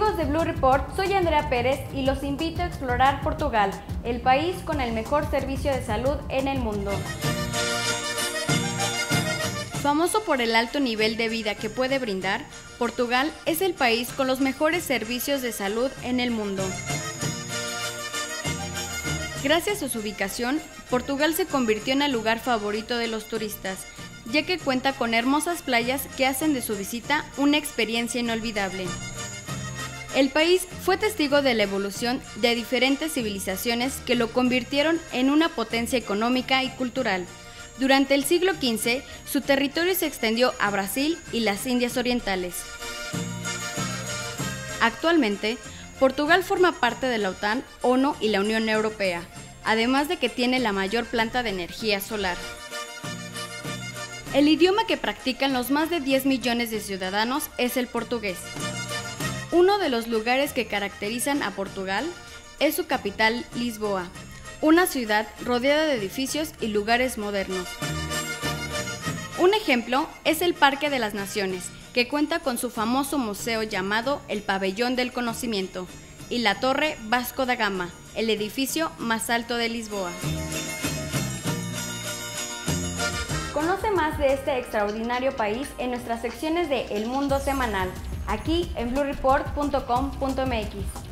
Amigos de Blue Report, soy Andrea Pérez y los invito a explorar Portugal, el país con el mejor servicio de salud en el mundo. Famoso por el alto nivel de vida que puede brindar, Portugal es el país con los mejores servicios de salud en el mundo. Gracias a su ubicación, Portugal se convirtió en el lugar favorito de los turistas, ya que cuenta con hermosas playas que hacen de su visita una experiencia inolvidable. El país fue testigo de la evolución de diferentes civilizaciones que lo convirtieron en una potencia económica y cultural. Durante el siglo XV, su territorio se extendió a Brasil y las Indias Orientales. Actualmente, Portugal forma parte de la OTAN, ONU y la Unión Europea, además de que tiene la mayor planta de energía solar. El idioma que practican los más de 10 millones de ciudadanos es el portugués. Uno de los lugares que caracterizan a Portugal es su capital, Lisboa, una ciudad rodeada de edificios y lugares modernos. Un ejemplo es el Parque de las Naciones, que cuenta con su famoso museo llamado el Pabellón del Conocimiento, y la Torre Vasco da Gama, el edificio más alto de Lisboa. Conoce más de este extraordinario país en nuestras secciones de El Mundo Semanal, aquí en bluereport.com.mx.